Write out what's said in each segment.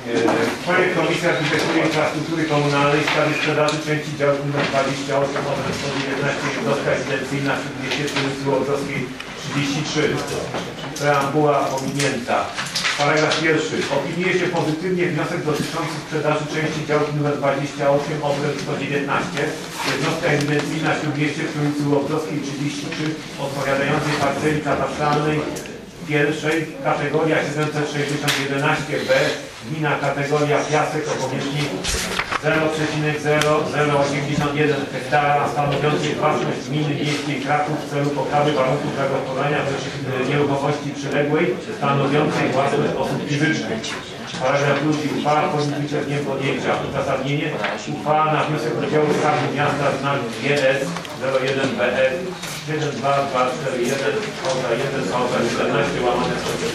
Projekt Komisji Architektury i Infrastruktury Komunalnej w sprawie sprzedaży części działku nr 28 od 119 jednostka ewidencyjna w mieście przy Łodowskiej 33. Preambuła pominięta. Paragraf pierwszy. Opiniuje się pozytywnie wniosek dotyczący sprzedaży części działki nr 28 obręb 119 jednostka ewidencyjna w mieście przy ulicy Łodowskiej 33 odpowiadającej parceli katastralnej pierwszej, kategoria 760-11B, gmina kategoria piasek o powierzchni 0,0081 hektara, stanowiącej własność gminy miejskiej Kraków w celu poprawy warunków zagospodarowania nieruchomości przyległej, stanowiącej własność osób fizycznych. Paragraf drugi. Uchwała powinna być z dniem podjęcia. Uzasadnienie. Uchwała na wniosek oddziału Skarbu Miasta znak GS 01BE 72241 1 łamane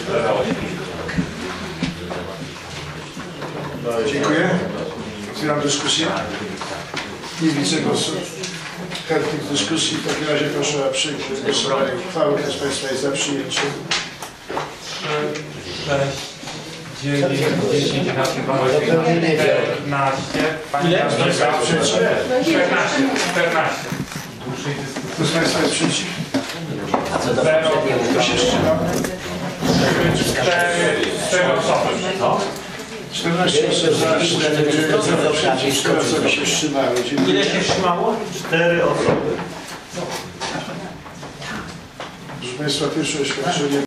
148. Dziękuję. Otwieram dyskusję. Nie widzę głosów. Chętnych dyskusji. W takim razie proszę o przyjęcie głosowania uchwały. Kto z Państwa jest za przyjęciem? 3, 6, 9, 10, 11, 12, 14. Ile? 14. 14. Kto z Państwa jest przeciw? Kto się wstrzymał? 4 osoby. 14 osób za, 4 osoby się wstrzymały. Ile się wstrzymało? 4 osoby. Proszę Państwa, pierwsze oświadczenie.